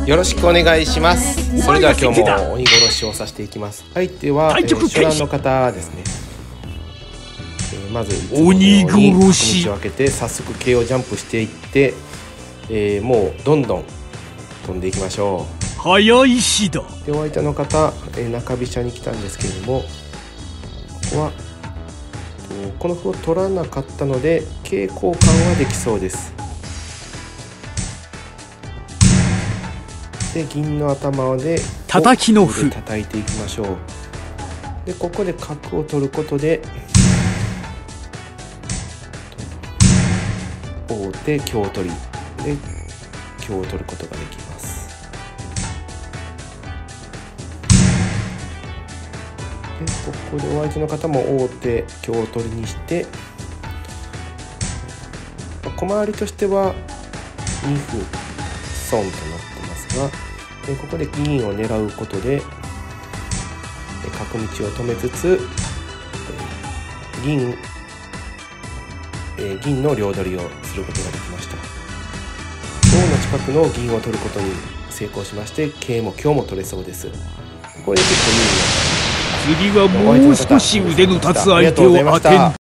よろしくお願いします。それでは今日も鬼殺しをさせていきます。相手は初段の方ですね。まず鬼殺し道を開けて早速 KO ジャンプしていって、もうどんどん飛んでいきましょう。 早いしだ。 でお相手の方、中飛車に来たんですけれども、ここはこの歩を取らなかったので桂交換はできそうです。で銀の頭で叩きの歩叩いていきましょう。でここで角を取ることで王手香取りで香を取ることができます。でここでお相手の方も王手香取りにして、小回りとしては2歩損となってますが、ここで銀を狙うことで角道を止めつつ銀の両取りをすることができました。王の近くの銀を取ることに成功しまして、桂も香も取れそうです。これで結構いい。 次はもう少し腕の立つ相手を当てん。